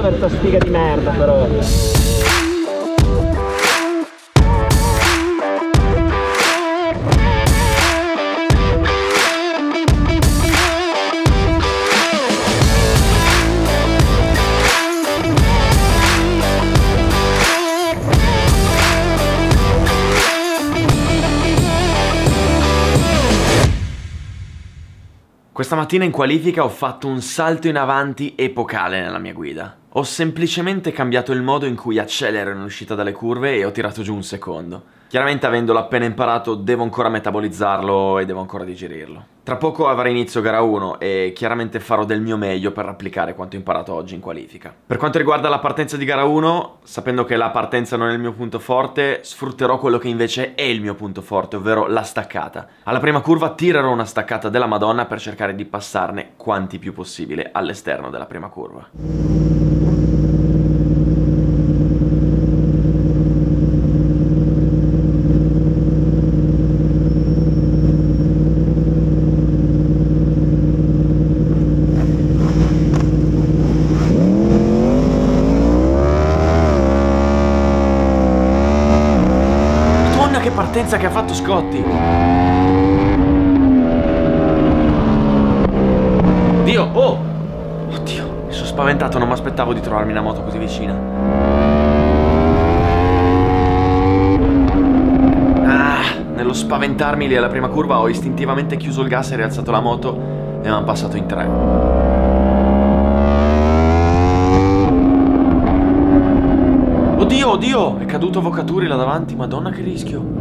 per sta sfiga di merda però. Questa mattina in qualifica ho fatto un salto in avanti epocale nella mia guida. Ho semplicemente cambiato il modo in cui accelero in uscita dalle curve e ho tirato giù un secondo. Chiaramente, avendolo appena imparato, devo ancora metabolizzarlo e devo ancora digerirlo. Tra poco avrà inizio gara 1 e chiaramente farò del mio meglio per applicare quanto imparato oggi in qualifica. Per quanto riguarda la partenza di gara 1, sapendo che la partenza non è il mio punto forte, sfrutterò quello che invece è il mio punto forte, ovvero la staccata. Alla prima curva tirerò una staccata della Madonna per cercare di passarne quanti più possibile all'esterno della prima curva. Partenza che ha fatto Scotti. Dio, oh! Oddio, mi sono spaventato, non mi aspettavo di trovarmi una moto così vicina. Nello spaventarmi lì alla prima curva ho istintivamente chiuso il gas e rialzato la moto e mi hanno passato in 3. Oddio, oddio! È caduto Vocaturi là davanti, madonna che rischio!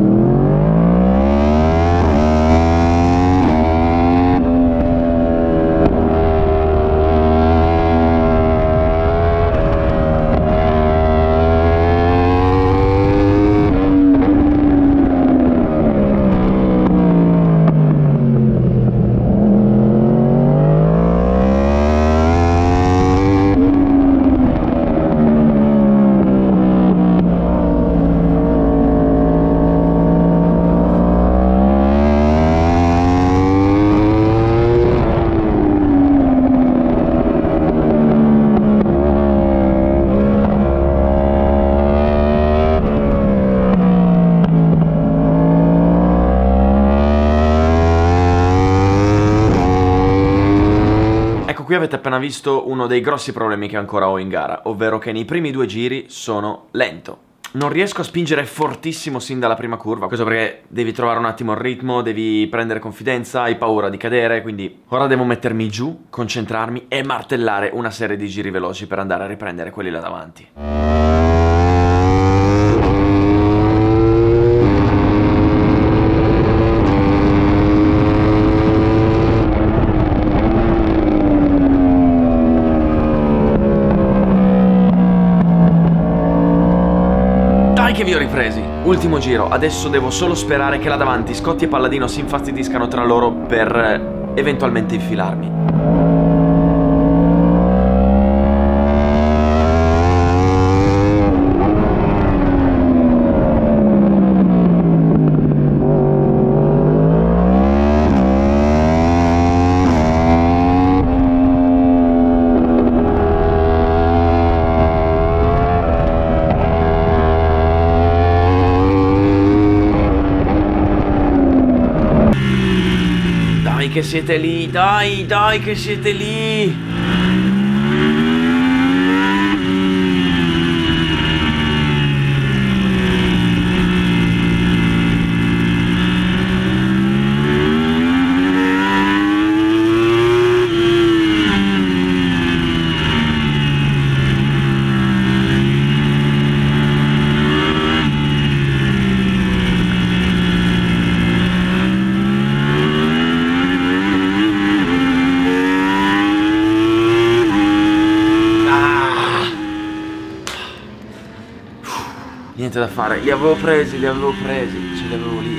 Qui avete appena visto uno dei grossi problemi che ancora ho in gara, ovvero che nei primi 2 giri sono lento. Non riesco a spingere fortissimo sin dalla prima curva, questo perché devi trovare un attimo il ritmo, devi prendere confidenza, hai paura di cadere, quindi ora devo mettermi giù, concentrarmi e martellare una serie di giri veloci per andare a riprendere quelli là davanti. Che vi ho ripresi. Ultimo giro, adesso devo solo sperare che là davanti Scotti e Palladino si infastidiscano tra loro per eventualmente infilarmi. Che siete lì, dai, dai che siete lì. Niente da fare, li avevo presi, ce li avevo lì.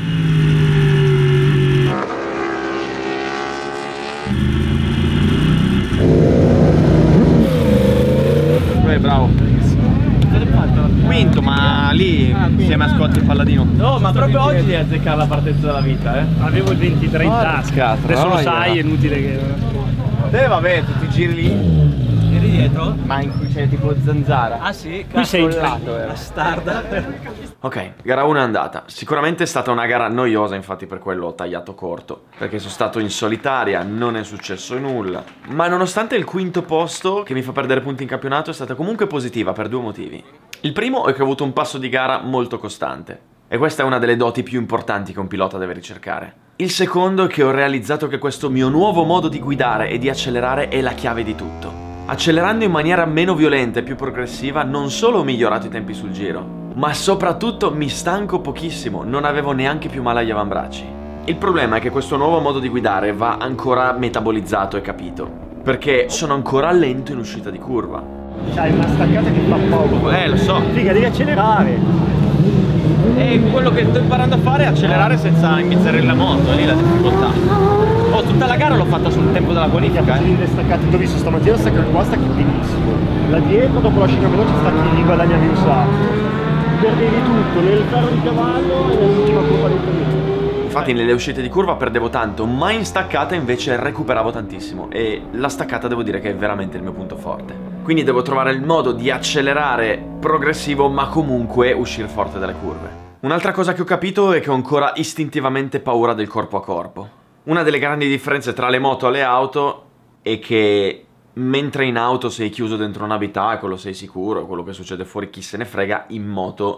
Bravo. Quinto, ma lì insieme a Scotti e Palladino. No, ma proprio oggi devi azzeccare la partenza della vita, eh. Avevo il 23 in tasca. Adesso lo sai, è inutile che... Vabbè, tutti i giri lì. dietro? Ma in cui c'è tipo zanzara. Ah sì? Qui sei bastarda. Ok, gara 1 è andata. Sicuramente è stata una gara noiosa, infatti per quello ho tagliato corto. Perché sono stato in solitaria, non è successo nulla. Ma nonostante il quinto posto, che mi fa perdere punti in campionato, è stata comunque positiva per due motivi. Il primo è che ho avuto un passo di gara molto costante. E questa è una delle doti più importanti che un pilota deve ricercare. Il secondo è che ho realizzato che questo mio nuovo modo di guidare e di accelerare è la chiave di tutto. Accelerando in maniera meno violenta e più progressiva non solo ho migliorato i tempi sul giro, ma soprattutto mi stanco pochissimo, non avevo neanche più male agli avambracci. Il problema è che questo nuovo modo di guidare va ancora metabolizzato e capito, perché sono ancora lento in uscita di curva. C'hai una staccata che fa paura. Lo so. Figa, devi accelerare. E quello che sto imparando a fare è accelerare senza iniziare la moto, è lì la difficoltà. Oh, tutta la gara l'ho fatta sul tempo della qualifica. Le staccate, ti ho visto stamattina, stacca qua, stacchi benissimo. Da dietro, dopo la scia veloce, stacchi lì, guadagnavi un sacco. Perdevi tutto, nel ferro di cavallo e nell'ultima curva dentro lì. Infatti nelle uscite di curva perdevo tanto, ma in staccata invece recuperavo tantissimo. E la staccata devo dire che è veramente il mio punto forte. Quindi devo trovare il modo di accelerare progressivo, ma comunque uscire forte dalle curve. Un'altra cosa che ho capito è che ho ancora istintivamente paura del corpo a corpo. Una delle grandi differenze tra le moto e le auto è che mentre in auto sei chiuso dentro un abitacolo, sei sicuro, quello che succede fuori chi se ne frega, in moto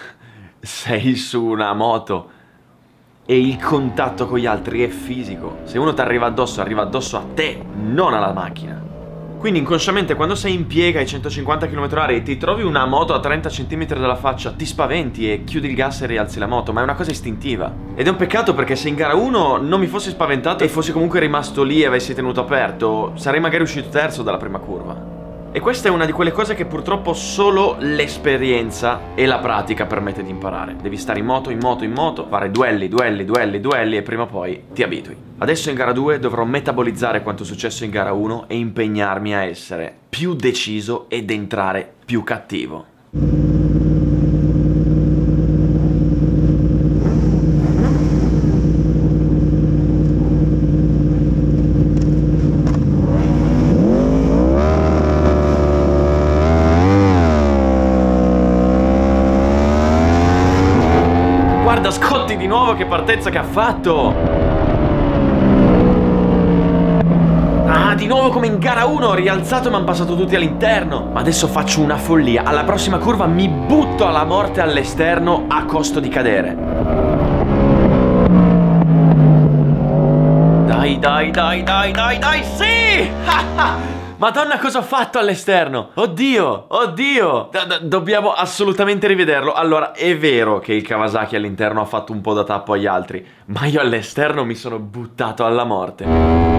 sei su una moto e il contatto con gli altri è fisico. Se uno ti arriva addosso a te, non alla macchina. Quindi inconsciamente quando sei in piega ai 150 km/h e ti trovi una moto a 30 cm dalla faccia, ti spaventi e chiudi il gas e rialzi la moto, ma è una cosa istintiva. Ed è un peccato perché se in gara 1 non mi fossi spaventato e fossi comunque rimasto lì e avessi tenuto aperto, sarei magari uscito terzo dalla prima curva. E questa è una di quelle cose che purtroppo solo l'esperienza e la pratica permette di imparare. Devi stare in moto, fare duelli e prima o poi ti abitui. Adesso in gara 2 dovrò metabolizzare quanto successo in gara 1 e impegnarmi a essere più deciso ed entrare più cattivo. Guarda Scotti di nuovo che partenza che ha fatto! Ah, di nuovo come in gara 1 ho rialzato e mi hanno passato tutti all'interno. Ma adesso faccio una follia. Alla prossima curva mi butto alla morte all'esterno a costo di cadere. Dai, sì! Madonna, cosa ho fatto all'esterno? Oddio! Dobbiamo assolutamente rivederlo. Allora, è vero che il Kawasaki all'interno ha fatto un po' da tappo agli altri, ma io all'esterno mi sono buttato alla morte.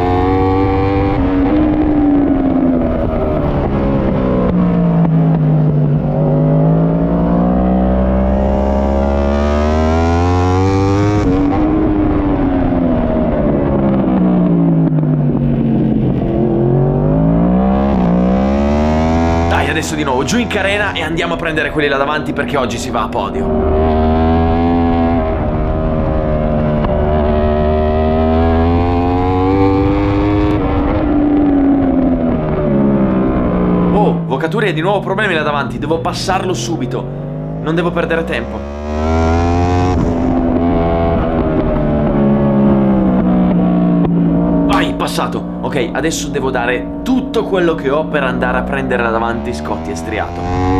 Adesso di nuovo giù in carena e andiamo a prendere quelli là davanti perché oggi si va a podio. Oh, Vocaturi ha di nuovo problemi là davanti, devo passarlo subito, non devo perdere tempo. Vai, passato. Ok, adesso devo dare tutto quello che ho per andare a prendere là davanti Scotti e Striato.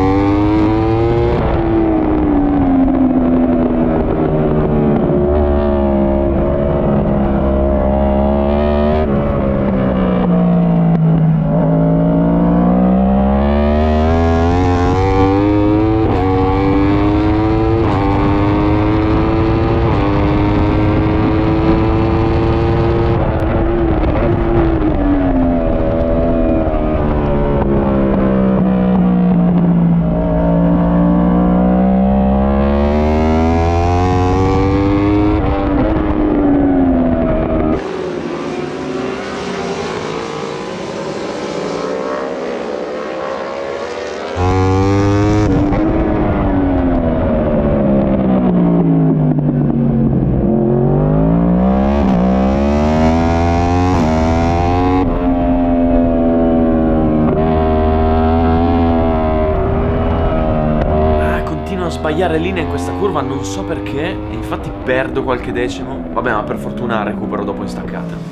a sbagliare linea in questa curva, non so perché, e infatti perdo qualche decimo. Vabbè, ma per fortuna recupero dopo in staccata.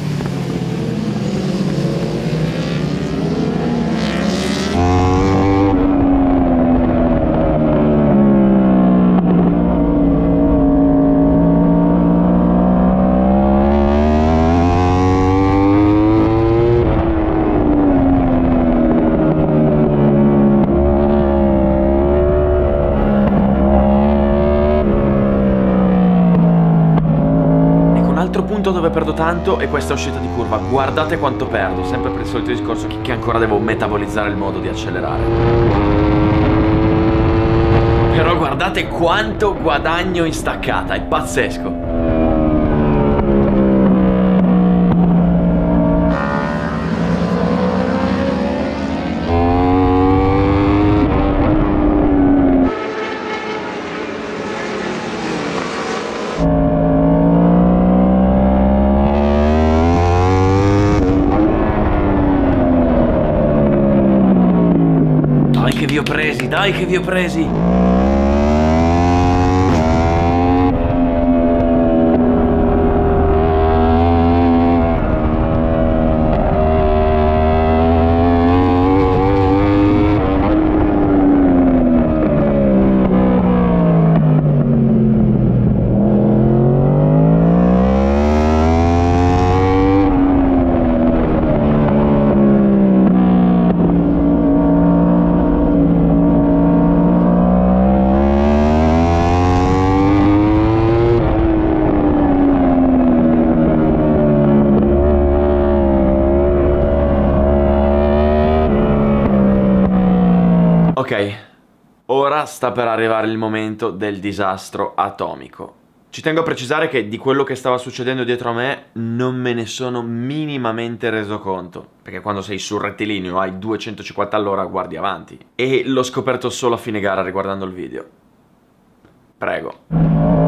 Dove perdo tanto è questa uscita di curva. Guardate quanto perdo, sempre per il solito discorso che ancora devo metabolizzare il modo di accelerare. Però guardate quanto guadagno in staccata, è pazzesco. Dai che vi ho presi! Ok, ora sta per arrivare il momento del disastro atomico. Ci tengo a precisare che di quello che stava succedendo dietro a me non me ne sono minimamente reso conto, perché quando sei sul rettilineo hai 250 all'ora guardi avanti, e l'ho scoperto solo a fine gara riguardando il video. Prego.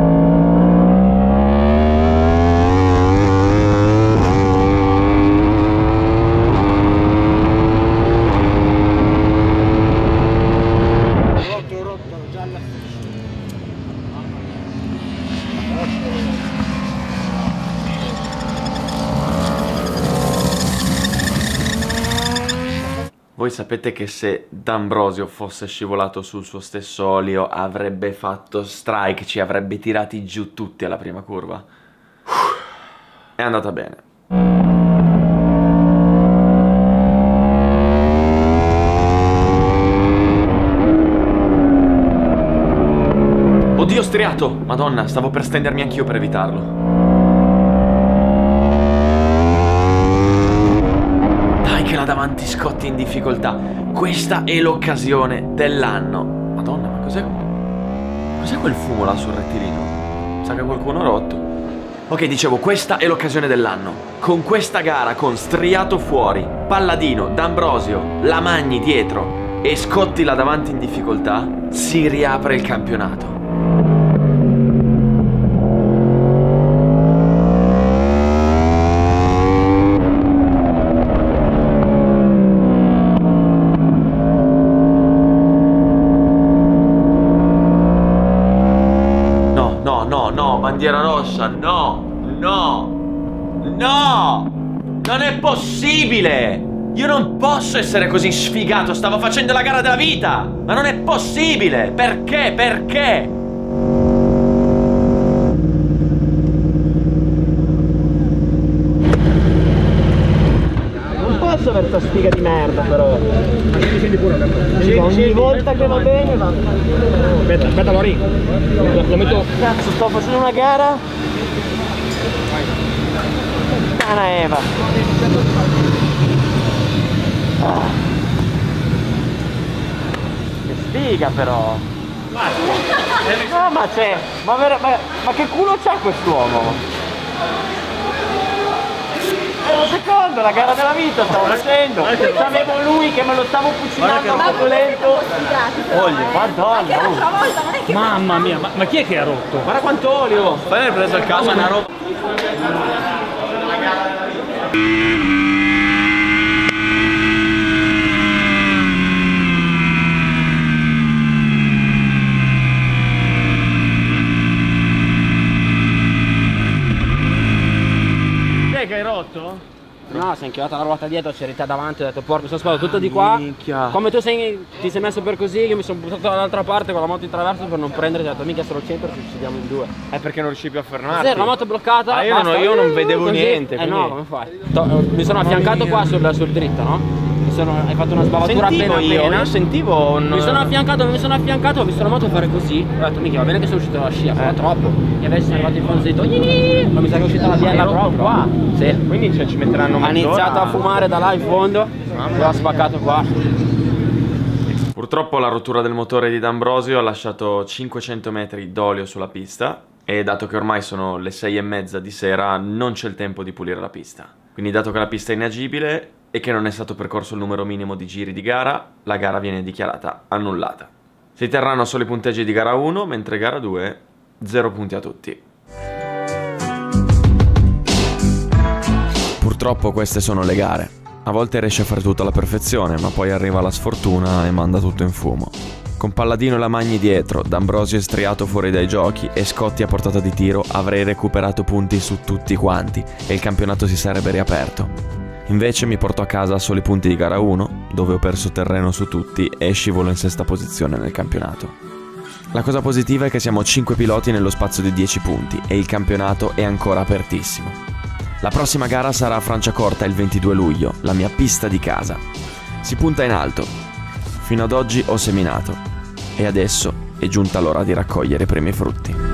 Voi sapete che se D'Ambrosio fosse scivolato sul suo stesso olio avrebbe fatto strike, ci avrebbe tirati giù tutti alla prima curva? È andata bene. Oddio, striato! Madonna, stavo per stendermi anch'io per evitarlo. Là davanti Scotti in difficoltà. Questa è l'occasione dell'anno. Madonna, ma cos'è? Cos'è quel fumo là sul rettilineo? Sa che qualcuno ha rotto. Ok, dicevo, questa è l'occasione dell'anno. Con questa gara, con Striato fuori, Palladino, D'Ambrosio, Lamagni dietro e Scotti là davanti in difficoltà, si riapre il campionato. Bandiera rossa, no, non è possibile, io non posso essere così sfigato, stavo facendo la gara della vita, ma non è possibile, perché? Non posso avere sta sfiga di merda però. Ogni volta che va bene va. Aspetta Lori, lo metto. Cazzo, sto facendo una gara. Puttana Eva. Che sfiga però. No, ma c'è. Ma che culo c'ha quest'uomo? Un secondo, la gara della vita stavo facendo. Sapevo lui che me lo stavo cucinando un po' lento. Olio, madonna. Mamma mia, ma chi è che ha rotto? Guarda quanto olio. Poi l'hai preso il caso, una roba. No, sei inchiodata la ruota dietro, c'eri te davanti, ho detto porco, mi sono sparato tutto di qua. Minchia. Come tu ti sei messo per così, io mi sono buttato dall'altra parte con la moto in traverso per non prendere, ho detto minchia solo 100 ci uccidiamo in due. È perché non riuscivi più a fermarti. Sì, la moto è bloccata. Io, basta, io non vedevo così. niente. No, come fai? Mi sono affiancato qua sul dritto, no? Hai fatto una sbavatura Sentivo io sentivo un... Mi sono affiancato, ho visto la moto fare così. Ho detto minchia, va bene che sono uscito dalla scia, però troppo. E invece sono arrivato in fondo e ho detto ma mi sa che è uscita la biella proprio qua. Sì. Quindi ci metteranno mezz'ora. Ha iniziato a fumare da là in fondo, poi ha spaccato qua. Purtroppo la rottura del motore di D'Ambrosio ha lasciato 500 metri d'olio sulla pista e dato che ormai sono le 6:30 di sera non c'è il tempo di pulire la pista. Quindi dato che la pista è inagibile e che non è stato percorso il numero minimo di giri di gara, la gara viene dichiarata annullata. Si terranno solo i punteggi di gara 1, mentre gara 2 0 punti a tutti. Purtroppo queste sono le gare. A volte riesce a fare tutto alla perfezione, ma poi arriva la sfortuna e manda tutto in fumo. Con Palladino e la Magni dietro, D'Ambrosio è striato fuori dai giochi e Scotti a portata di tiro, avrei recuperato punti su tutti quanti e il campionato si sarebbe riaperto. Invece mi porto a casa solo i punti di gara 1, dove ho perso terreno su tutti e scivolo in sesta posizione nel campionato. La cosa positiva è che siamo 5 piloti nello spazio di 10 punti e il campionato è ancora apertissimo. La prossima gara sarà a Franciacorta il 22 luglio, la mia pista di casa. Si punta in alto. Fino ad oggi ho seminato e adesso è giunta l'ora di raccogliere i primi frutti.